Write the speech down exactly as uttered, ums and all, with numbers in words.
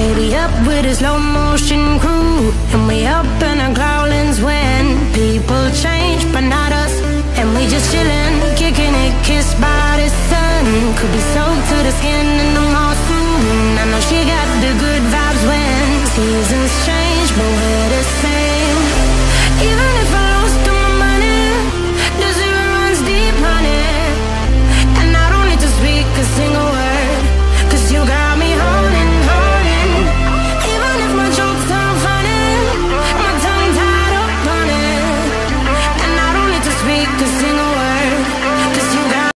Baby up with a slow motion crew, and we up in our growlings when people change, but not us. And we just chillin', kicking it, kissed by the sun. Could be soaked to the skin